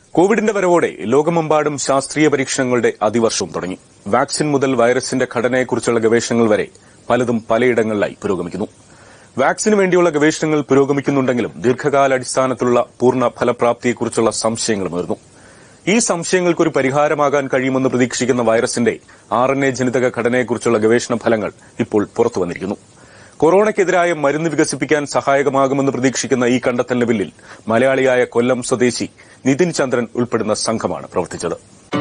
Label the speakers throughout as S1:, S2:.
S1: കോവിഡിന്റെ വരവോടെ ലോകമെമ്പാടും ശാസ്ത്രീയ പരീക്ഷണങ്ങളുടെ അതിവർഷം തുടങ്ങി. വാക്സിൻ മുതൽ വൈറസിന്റെ ഘടനയെക്കുറിച്ചുള്ള ഗവേഷണങ്ങൾ വരെ പലതും പലയിടങ്ങളിലായി പുരോഗമിക്കുന്നു. വാക്സിന് വേണ്ടിയുള്ള ഗവേഷണങ്ങൾ പുരോഗമിക്കുന്നുണ്ടെങ്കിലും ദീർഘകാലാടിസ്ഥാനത്തിലുള്ള പൂർണ്ണ ഫലപ്രാപ്തിയെക്കുറിച്ചുള്ള സംശയങ്ങളുമേറുന്നു. ഈ സംശയങ്ങൾക്കൊരു പരിഹാരമാകാൻ കഴിയുമെന്ന് പ്രതീക്ഷിക്കുന്ന വൈറസിന്റെ RNA ജനിതക ഘടനയെക്കുറിച്ചുള്ള ഗവേഷണ ഫലങ്ങൾ ഇപ്പോൾ പുറത്തുവന്നിരിക്കുന്നു. കൊറോണയ്ക്കെതിരായ മരുന്ന് വികസിപ്പിക്കാൻ സഹായകമാകുമെന്ന് പ്രതീക്ഷിക്കുന്ന ഈ കണ്ടെത്തലിന് പിന്നിൽ മലയാളിയായ കൊല്ലം സ്വദേശി നിതിൻ ചന്ദ്രൻ ഉൾപ്പെടുന്ന സംഘമാണ് പ്രവർത്തിച്ചത്.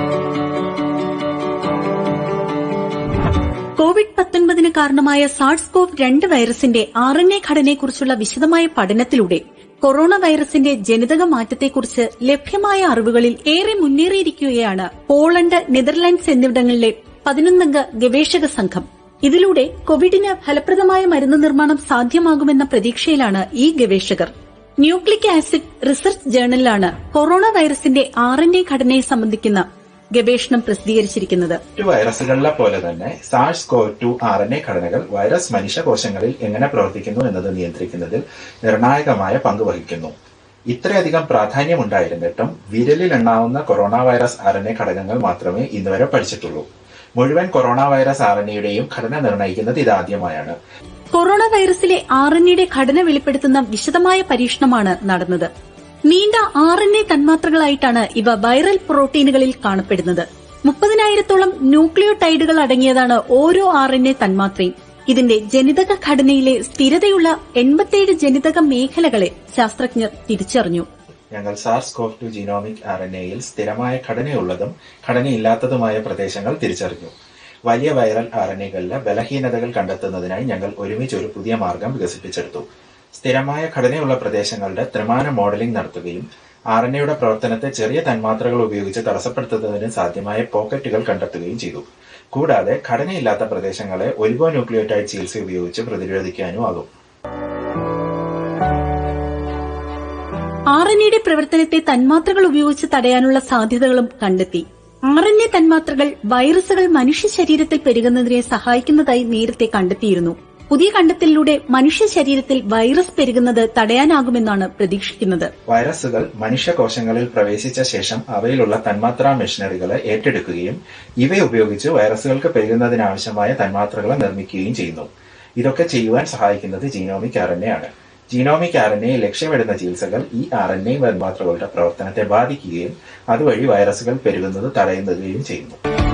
S2: കോവിഡ്-19 കാരണമായ SARS-CoV-2 വൈറസിന്റെ RNA ഘടനയെക്കുറിച്ചുള്ള വിശദമായ പഠനത്തിലൂടെ കൊറോണ വൈറസിന്റെ ജനിതക മാറ്റത്തെക്കുറിച്ച് ലഭ്യമായ അറിവുകളിൽ ഏറെ മുന്നേറിയിരിക്കുകയാണ് പോളണ്ട്, നെതർലാൻഡ്സ് എന്നിവിടങ്ങളിലെ 11-അംഗ ഗവേഷക സംഘം. ഇതിലൂടെ കോവിഡിന് ഫലപ്രദമായ മരുന്ന് നിർമ്മാണം സാധ്യമാകുമെന്ന പ്രതീക്ഷയിലാണ് ഈ ഗവേഷകർ. ന്യൂക്ലിക് ആസിഡ് റിസർച്ച് ജേണലിലാണ് കൊറോണ വൈറസിന്റെ RNA ഘടനയെ സംബന്ധിക്കുന്ന ഗവേഷണം പ്രസിദ്ധീകരിച്ചിരിക്കുന്നത്.
S3: വൈറസുകളിലെ പോലെ തന്നെ SARS-CoV-2 RNA ഘടനകൾ വൈറസ് മനുഷ്യകോശങ്ങളിൽ എങ്ങനെ പ്രവർത്തിക്കുന്നു എന്നത് നിയന്ത്രിക്കുന്നതിൽ നിർണായകമായ പങ്ക് വഹിക്കുന്നു. ഇത്രയധികം പ്രാധാന്യമുണ്ടായിരുന്നിട്ടും വിരലിൽ എണ്ണാവുന്ന കൊറോണ വൈറസ് RNA ഘടകങ്ങൾ മാത്രമേ ഇന്നുവരെ പഠിച്ചിട്ടുള്ളൂ. മുഴുവൻ കൊറോണ വൈറസ് RNAയുടെയും ഘടന നിർണ്ണയിക്കുന്നത് ഇതാദ്യമായാണ്.
S2: കൊറോണ വൈറസിലെ RNAയുടെ ഘടന വെളിപ്പെടുത്തുന്ന വിശദമായ പരീക്ഷണമാണ് നടന്നത്. നീണ്ട RNA തന്മാത്രകളായിട്ടാണ് ഇവ വൈറൽ പ്രോട്ടീനുകളിൽ കാണപ്പെടുന്നത്. 30,000-ഓളം ന്യൂക്ലിയോടൈഡുകൾ അടങ്ങിയതാണ് ഓരോ RNA തന്മാത്രയും. ഇതിന്റെ ജനിതക ഘടനയിലെ സ്ഥിരതയുള്ള 87 ജനിതക മേഖലകളെ ശാസ്ത്രജ്ഞർ തിരിച്ചറിഞ്ഞു.
S3: ഞങ്ങൾ SARS-CoV-2 ജീനോമിക് RNAയിൽ സ്ഥിരമായ ഘടനയുള്ളതും ഘടനയില്ലാത്തതുമായ പ്രദേശങ്ങൾ തിരിച്ചറിഞ്ഞു. വലിയ വൈറൽ RNAകളിലെ ബലഹീനതകൾ കണ്ടെത്തുന്നതിനായി ഞങ്ങൾ ഒരുമിച്ച് ഒരു പുതിയ മാർഗം വികസിപ്പിച്ചെടുത്തു. സ്ഥിരമായ ഘടനയുള്ള പ്രദേശങ്ങളുടെ ത്രിമാന മോഡലിംഗ് നടത്തുകയും RNAയുടെ പ്രവർത്തനത്തെ ചെറിയ തന്മാത്രകൾ ഉപയോഗിച്ച് തടസ്സപ്പെടുത്തുന്നതിന് സാധ്യമായ പോക്കറ്റുകൾ കണ്ടെത്തുകയും ചെയ്തു. കൂടാതെ ഘടനയില്ലാത്ത പ്രദേശങ്ങളെ ഒലിഗോന്യൂക്ലിയോടൈഡ് ചികിത്സ ഉപയോഗിച്ച് പ്രതിരോധിക്കാനും ആകും.
S2: RNAയുടെ പ്രവർത്തനത്തെ തന്മാത്രകൾ ഉപയോഗിച്ച് തടയാനുള്ള സാധ്യതകളും കണ്ടെത്തി. RNA തന്മാത്രകൾ വൈറസുകൾ മനുഷ്യ ശരീരത്തിൽ പെരുകുന്നതിനെ സഹായിക്കുന്നതായി നേരത്തെ കണ്ടെത്തിയിരുന്നു. പുതിയ കണ്ടെത്തലിലൂടെ മനുഷ്യ ശരീരത്തിൽ വൈറസ് പെരുകുന്നത് തടയാനാകുമെന്നാണ് പ്രതീക്ഷിക്കുന്നത്.
S3: വൈറസുകൾ മനുഷ്യകോശങ്ങളിൽ പ്രവേശിച്ച ശേഷം അവയിലുള്ള തന്മാത്രാ മെഷീനറികളെ ഏറ്റെടുക്കുകയും ഇവയുപയോഗിച്ച് വൈറസുകൾക്ക് പെരുകുന്നതിനാവശ്യമായ തന്മാത്രകളെ നിർമ്മിക്കുകയും ചെയ്യുന്നു. ഇതൊക്കെ ചെയ്യുവാൻ സഹായിക്കുന്നത് ജീനോമിക് RNA ആണ്. ജീനോമിക് RNA ലക്ഷ്യമിടുന്ന ചികിത്സകൾ ഈ RNA തന്മാത്രകളുടെ പ്രവർത്തനത്തെ ബാധിക്കുകയും അതുവഴി വൈറസുകൾ പെരുകുന്നത് തടയുകയും ചെയ്യുന്നു.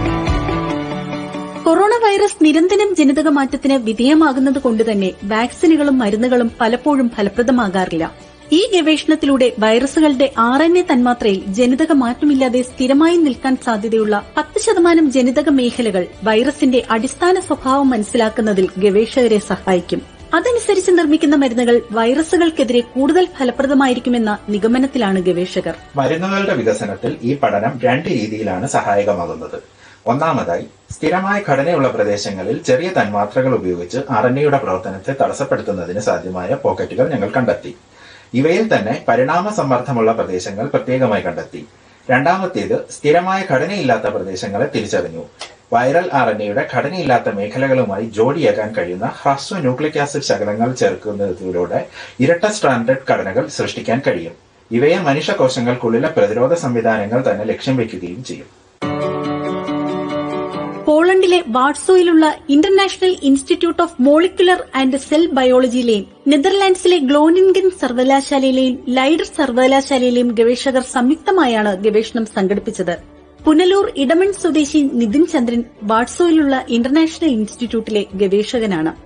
S2: കൊറോണ വൈറസ് നിരന്തരം ജനിതക മാറ്റത്തിന് വിധേയമാകുന്നത് കൊണ്ടുതന്നെ വാക്സിനുകളും മരുന്നുകളും പലപ്പോഴും ഫലപ്രദമാകാറില്ല. ഈ ഗവേഷണത്തിലൂടെ വൈറസുകളുടെ RNA തന്മാത്രയിൽ ജനിതക മാറ്റമില്ലാതെ സ്ഥിരമായി നിൽക്കാൻ സാധ്യതയുള്ള 10% ജനിതക മേഖലകൾ വൈറസിന്റെ അടിസ്ഥാന സ്വഭാവം മനസ്സിലാക്കുന്നതിൽ ഗവേഷകരെ സഹായിക്കും. അതനുസരിച്ച് നിർമ്മിക്കുന്ന മരുന്നുകൾ വൈറസുകൾക്കെതിരെ കൂടുതൽ ഫലപ്രദമായിരിക്കുമെന്ന നിഗമനത്തിലാണ് ഗവേഷകർ.
S3: മരുന്നുകളുടെ വികസനത്തിൽ ഈ പഠനം 2 രീതിയിലാണ് സഹായകമാകുന്നത്. ഒന്നാമതായി, സ്ഥിരമായ ഘടനയുള്ള പ്രദേശങ്ങളിൽ ചെറിയ തന്മാത്രകൾ ഉപയോഗിച്ച് RNAയുടെ പ്രവർത്തനത്തെ തടസ്സപ്പെടുത്തുന്നതിന് സാധ്യമായ പോക്കറ്റുകൾ ഞങ്ങൾ കണ്ടെത്തി. ഇവയിൽ തന്നെ പരിണാമ സമ്മർദ്ദമുള്ള പ്രദേശങ്ങൾ പ്രത്യേകമായി കണ്ടെത്തി. രണ്ടാമത്തേത്, സ്ഥിരമായ ഘടനയില്ലാത്ത പ്രദേശങ്ങളെ തിരിച്ചറിഞ്ഞു. വൈറൽ RNAയുടെ ഘടനയില്ലാത്ത മേഖലകളുമായി ജോഡിയാക്കാൻ കഴിയുന്ന ഹ്രസ്വ ന്യൂക്ലിക് ആസിഡ് ശകലങ്ങൾ ചേർക്കുന്നതിലൂടെ ഇരട്ട സ്ട്രാൻഡഡ് ഘടനകൾ സൃഷ്ടിക്കാൻ കഴിയും. ഇവയെ മനുഷ്യകോശങ്ങൾക്കുള്ളിലെ പ്രതിരോധ സംവിധാനങ്ങൾ തന്നെ ലക്ഷ്യം വയ്ക്കുകയും ചെയ്യും.
S2: പോളണ്ടിലെ വാർസോയിലുള്ള international institute of molecular and cell ബയോളജിയിലെയും നെതർലാൻഡ്സിലെ ഗ്ലോനിംഗൻ സർവകലാശാലയിലെയും ലൈഡർ സർവകലാശാലയിലെയും ഗവേഷകർ സംയുക്തമായാണ് ഗവേഷണം സംഘടിപ്പിച്ചത്. പുനലൂർ ഇടമൺ സ്വദേശി നിതിൻ ചന്ദ്രൻ വാർസോയിലുള്ള ഇന്റർനാഷണൽ ഇൻസ്റ്റിറ്റ്യൂട്ടിലെ ഗവേഷകനാണ്.